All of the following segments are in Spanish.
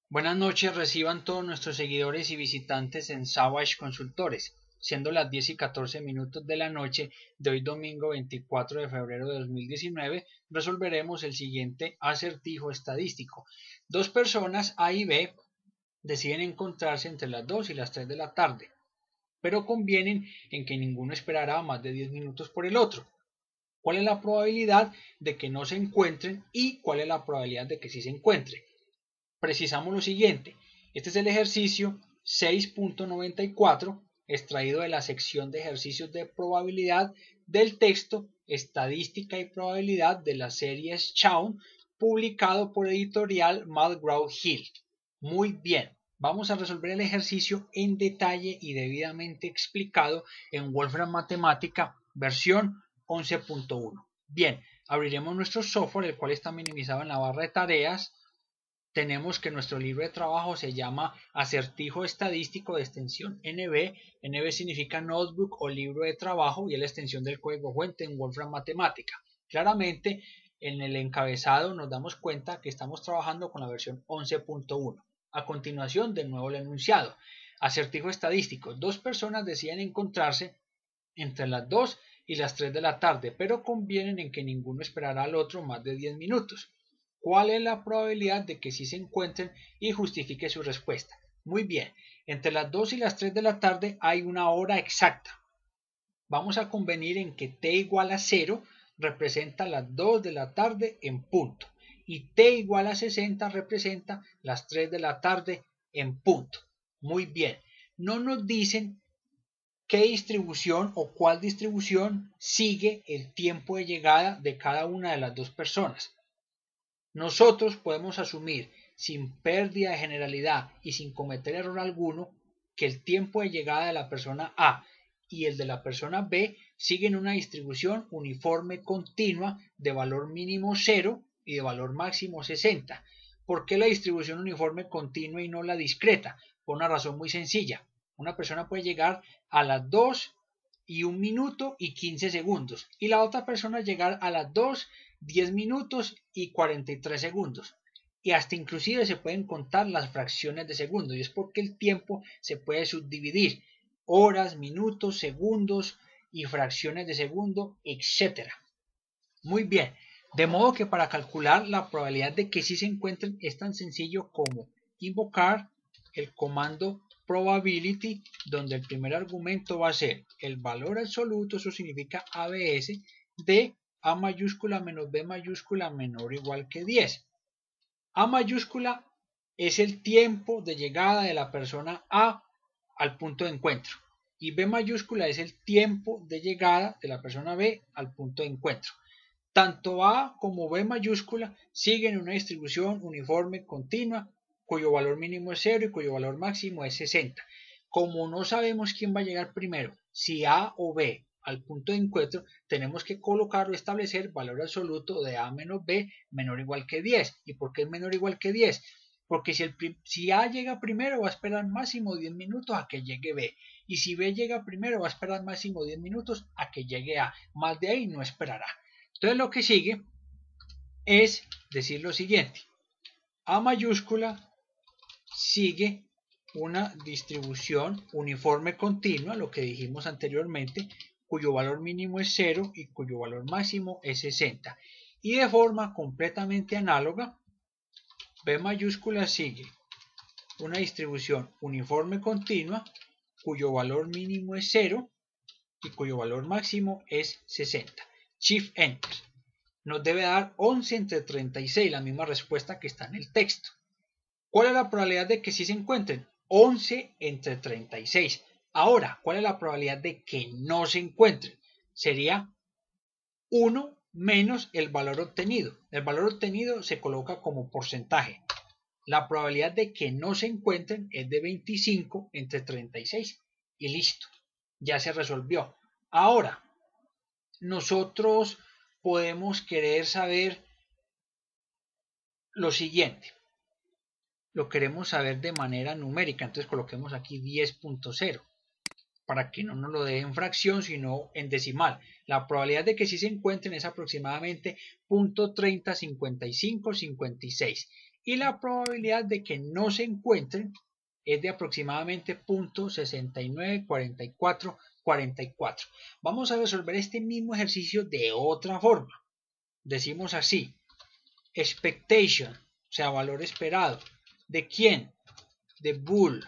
Buenas noches, reciban todos nuestros seguidores y visitantes en Savage Consultores, siendo las 10 y 14 minutos de la noche de hoy domingo 24 de febrero de 2019, resolveremos el siguiente acertijo estadístico. Dos personas A y B deciden encontrarse entre las 2 y las 3 de la tarde, pero convienen en que ninguno esperará más de 10 minutos por el otro. ¿Cuál es la probabilidad de que no se encuentren y cuál es la probabilidad de que sí se encuentren? Precisamos lo siguiente. Este es el ejercicio 6.94 extraído de la sección de ejercicios de probabilidad del texto Estadística y Probabilidad de las series Shaun, publicado por editorial McGraw-Hill. Muy bien, vamos a resolver el ejercicio en detalle y debidamente explicado en Wolfram Matemática versión 11.1. Bien, abriremos nuestro software, el cual está minimizado en la barra de tareas. Tenemos que nuestro libro de trabajo se llama Acertijo Estadístico de extensión NB. NB significa Notebook o libro de trabajo y es la extensión del código fuente en Wolfram Matemática. Claramente, en el encabezado nos damos cuenta que estamos trabajando con la versión 11.1. A continuación, de nuevo el enunciado. Acertijo estadístico. Dos personas deciden encontrarse entre las 2 y las 3 de la tarde, pero convienen en que ninguno esperará al otro más de 10 minutos. ¿Cuál es la probabilidad de que sí se encuentren? Y justifique su respuesta. Muy bien, entre las 2 y las 3 de la tarde hay una hora exacta. Vamos a convenir en que t igual a 0 representa las 2 de la tarde en punto y t igual a 60 representa las 3 de la tarde en punto. Muy bien, no nos dicen qué distribución o cuál distribución sigue el tiempo de llegada de cada una de las dos personas. Nosotros podemos asumir, sin pérdida de generalidad y sin cometer error alguno, que el tiempo de llegada de la persona A y el de la persona B siguen una distribución uniforme continua de valor mínimo 0 y de valor máximo 60. ¿Por qué la distribución uniforme continua y no la discreta? Por una razón muy sencilla. Una persona puede llegar a las 2 y 1 minuto y 15 segundos y la otra persona llegar a las 2, 10 minutos y 43 segundos. Y hasta inclusive se pueden contar las fracciones de segundo y es porque el tiempo se puede subdividir. Horas, minutos, segundos y fracciones de segundo, etc. Muy bien, de modo que para calcular la probabilidad de que sí se encuentren es tan sencillo como invocar el comando probability, donde el primer argumento va a ser el valor absoluto, eso significa ABS, de A mayúscula menos B mayúscula menor o igual que 10. A mayúscula es el tiempo de llegada de la persona A al punto de encuentro y B mayúscula es el tiempo de llegada de la persona B al punto de encuentro. Tanto A como B mayúscula siguen una distribución uniforme continua cuyo valor mínimo es 0 y cuyo valor máximo es 60. Como no sabemos quién va a llegar primero, si A o B al punto de encuentro, tenemos que colocar o establecer valor absoluto de A menos B menor o igual que 10. ¿Y por qué es menor o igual que 10? Porque si A llega primero va a esperar máximo 10 minutos a que llegue B. Y si B llega primero va a esperar máximo 10 minutos a que llegue A. Más de ahí no esperará. Entonces lo que sigue es decir lo siguiente. A mayúscula sigue una distribución uniforme continua, lo que dijimos anteriormente, cuyo valor mínimo es 0 y cuyo valor máximo es 60. Y de forma completamente análoga, B mayúscula sigue una distribución uniforme continua, cuyo valor mínimo es 0 y cuyo valor máximo es 60. Shift Enter. Nos debe dar 11 entre 36, la misma respuesta que está en el texto. ¿Cuál es la probabilidad de que sí se encuentren? 11 entre 36. Ahora, ¿cuál es la probabilidad de que no se encuentren? Sería 1 menos el valor obtenido. El valor obtenido se coloca como porcentaje. La probabilidad de que no se encuentren es de 25 entre 36. Y listo, ya se resolvió. Ahora, nosotros podemos querer saber lo siguiente. Lo queremos saber de manera numérica, entonces coloquemos aquí 10.0 para que no nos lo dé en fracción sino en decimal. La probabilidad de que sí se encuentren es aproximadamente 0.305556 y la probabilidad de que no se encuentren es de aproximadamente 0.694444. Vamos a resolver este mismo ejercicio de otra forma. Decimos así: expectation, o sea, valor esperado. ¿De quién? De bool.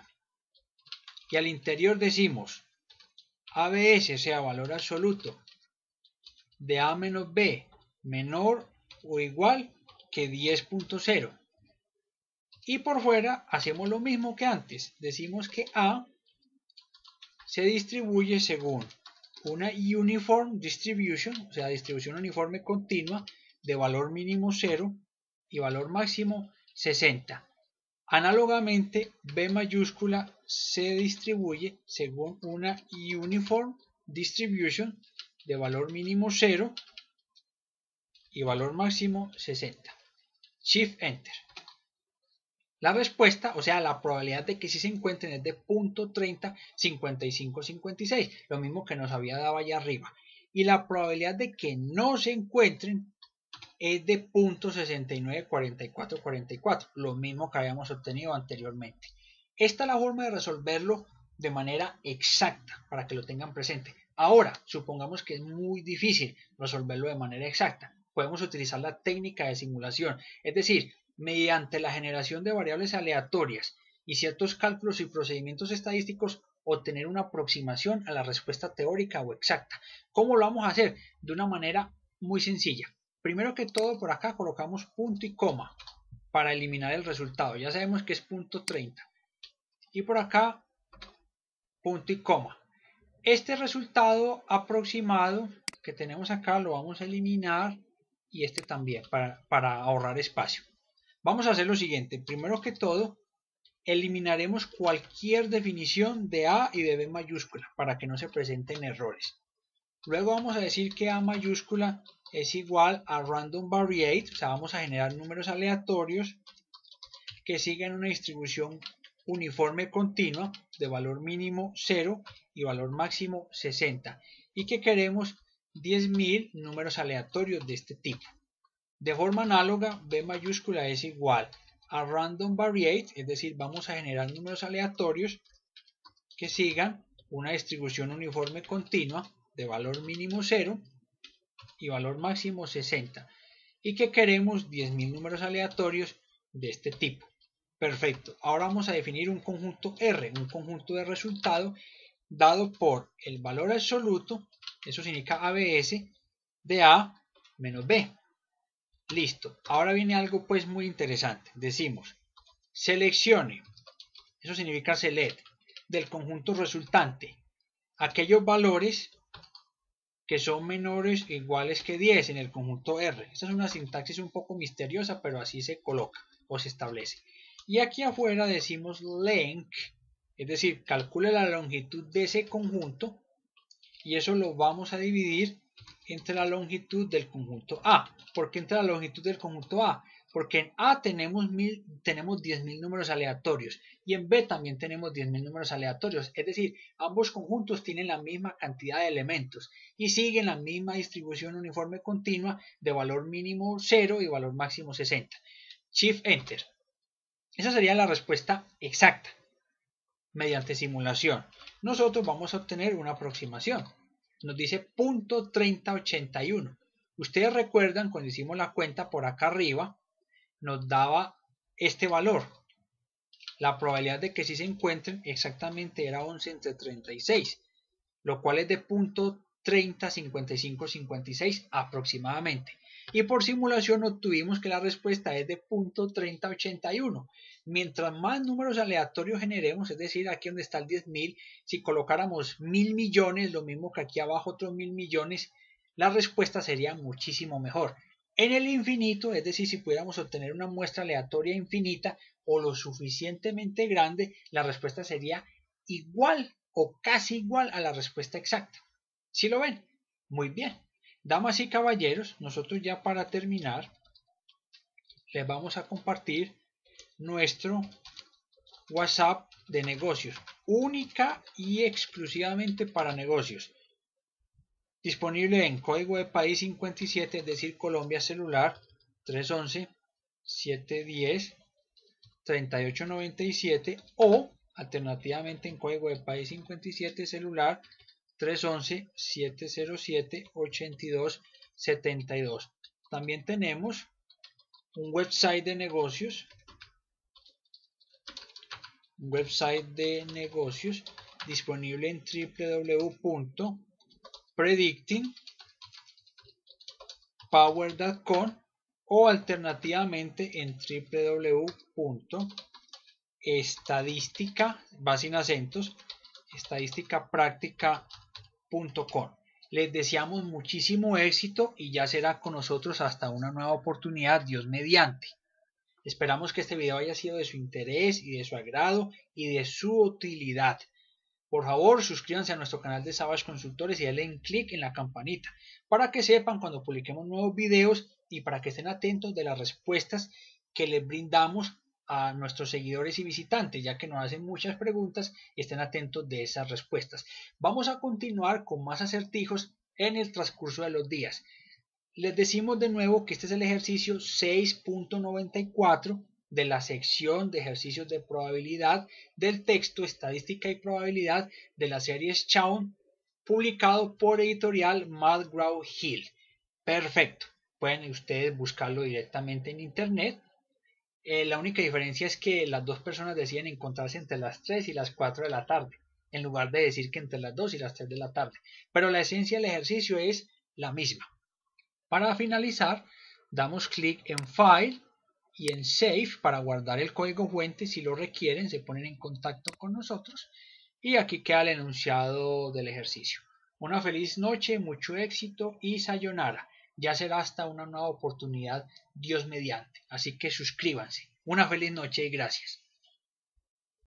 Y al interior decimos ABS, o sea, valor absoluto, de A menos B menor o igual que 10.0. Y por fuera hacemos lo mismo que antes. Decimos que A se distribuye según una uniform distribution, o sea, distribución uniforme continua de valor mínimo 0 y valor máximo 60. Análogamente, B mayúscula se distribuye según una uniform distribution de valor mínimo 0 y valor máximo 60. Shift Enter. La respuesta, o sea, la probabilidad de que sí se encuentren es de 0.30, 55, 56, lo mismo que nos había dado allá arriba. Y la probabilidad de que no se encuentren es de 0.69, 44, 44, lo mismo que habíamos obtenido anteriormente. Esta es la forma de resolverlo de manera exacta, para que lo tengan presente. Ahora, supongamos que es muy difícil resolverlo de manera exacta. Podemos utilizar la técnica de simulación, es decir, mediante la generación de variables aleatorias y ciertos cálculos y procedimientos estadísticos, obtener una aproximación a la respuesta teórica o exacta. ¿Cómo lo vamos a hacer? De una manera muy sencilla. Primero que todo, por acá colocamos punto y coma para eliminar el resultado. Ya sabemos que es 0.30. Y por acá, punto y coma. Este resultado aproximado que tenemos acá lo vamos a eliminar, y este también, para ahorrar espacio. Vamos a hacer lo siguiente. Primero que todo, eliminaremos cualquier definición de A y de B mayúscula para que no se presenten errores. Luego vamos a decir que A mayúscula es igual a random variate, o sea, vamos a generar números aleatorios que sigan una distribución uniforme continua de valor mínimo 0 y valor máximo 60, y que queremos 10.000 números aleatorios de este tipo. De forma análoga, B mayúscula es igual a random variate, es decir, vamos a generar números aleatorios que sigan una distribución uniforme continua de valor mínimo 0 y valor máximo 60, y que queremos 10.000 números aleatorios de este tipo. Perfecto. Ahora vamos a definir un conjunto R, un conjunto de resultado dado por el valor absoluto, eso significa ABS, de A menos B. Listo. Ahora viene algo pues muy interesante. Decimos, seleccione, eso significa select, del conjunto resultante aquellos valores que son menores o iguales que 10 en el conjunto R. Esta es una sintaxis un poco misteriosa, pero así se coloca o se establece. Y aquí afuera decimos length, es decir, calcule la longitud de ese conjunto, y eso lo vamos a dividir entre la longitud del conjunto A. ¿Por qué entre la longitud del conjunto A? Porque en A tenemos 10.000 números aleatorios y en B también tenemos 10.000 números aleatorios. Es decir, ambos conjuntos tienen la misma cantidad de elementos y siguen la misma distribución uniforme continua de valor mínimo 0 y valor máximo 60. Shift Enter. Esa sería la respuesta exacta mediante simulación. Nosotros vamos a obtener una aproximación. Nos dice 0.3081. Ustedes recuerdan cuando hicimos la cuenta por acá arriba, nos daba este valor. La probabilidad de que sí se encuentren exactamente era 11 entre 36, lo cual es de 0.30, 55, 56 aproximadamente. Y por simulación obtuvimos que la respuesta es de 0.3081. Mientras más números aleatorios generemos, es decir, aquí donde está el 10.000, si colocáramos 1.000 millones, lo mismo que aquí abajo otros 1.000 millones, la respuesta sería muchísimo mejor. En el infinito, es decir, si pudiéramos obtener una muestra aleatoria infinita o lo suficientemente grande, la respuesta sería igual o casi igual a la respuesta exacta. ¿Sí lo ven? Muy bien. Damas y caballeros, nosotros ya para terminar les vamos a compartir nuestro WhatsApp de negocios, única y exclusivamente para negocios, disponible en código de país 57, es decir, Colombia celular 311-710-000. 3897 o alternativamente en código de país 57 celular 311-707-8272. También tenemos un website de negocios, disponible en www.predictingpower.com o alternativamente en estadísticapráctica.com. Les deseamos muchísimo éxito y ya será con nosotros hasta una nueva oportunidad, Dios mediante. Esperamos que este video haya sido de su interés y de su agrado y de su utilidad. Por favor, suscríbanse a nuestro canal de Savage Consultores y denle clic en la campanita para que sepan cuando publiquemos nuevos videos y para que estén atentos de las respuestas que les brindamos a nuestros seguidores y visitantes, ya que nos hacen muchas preguntas y estén atentos de esas respuestas. Vamos a continuar con más acertijos en el transcurso de los días. Les decimos de nuevo que este es el ejercicio 6.94 de la sección de ejercicios de probabilidad del texto Estadística y Probabilidad de la serie Shaun, publicado por editorial McGraw-Hill. Perfecto, pueden ustedes buscarlo directamente en internet. La única diferencia es que las dos personas deciden encontrarse entre las 3 y las 4 de la tarde, en lugar de decir que entre las 2 y las 3 de la tarde. Pero la esencia del ejercicio es la misma. Para finalizar, damos clic en File y en Save para guardar el código fuente. Si lo requieren, se ponen en contacto con nosotros y aquí queda el enunciado del ejercicio. Una feliz noche, mucho éxito y sayonara. Ya será hasta una nueva oportunidad, Dios mediante. Así que suscríbanse. Una feliz noche y gracias.